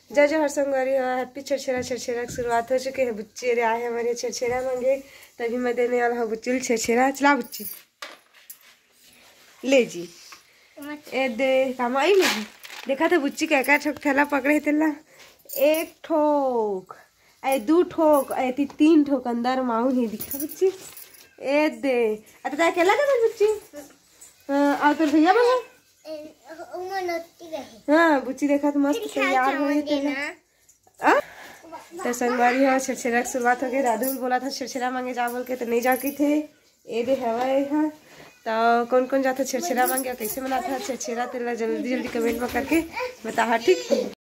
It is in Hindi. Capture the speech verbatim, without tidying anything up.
जय जय हर संगवारी हो। हैप्पी छेरछेरा छेरछेरा की शुरुआत हो चुकी है। बुच्ची अरे आए हमारे छेरछेरा मांगे, तभी मैं देने वाला हूँ बुच्ची छेरछेरा। चला बुच्ची ले जी ए दे काम आई नहीं देखा था बुच्ची का का ठोक थैला पकड़े तेला एक ठोक ए दू ठोक ए ती तीन ठोक अंदर माऊ ही दिखा बुच्ची ए दे अत ता अकेला था बुच्ची। हां और तो भैया बाबा हाँ बुच्ची देखा तो मस्त तैयार हो गई तेला। तो संगवारी हो छेरछेरा की शुरुआत हो गई। दादू भी बोला था छेरछेरा मांगे जा बोल के, तो नहीं जाके थे ए दे हवा है। तो कौन कौन जाता छेरछेरा मांगे कैसे मनाता है छेरछेरा तेला जल्दी जल्दी कमेंट में करके बता ठीक है।